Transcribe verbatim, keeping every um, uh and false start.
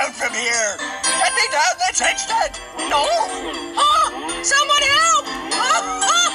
out from here. Get me down this instant. No! Ah! Someone help! Ah! Ah!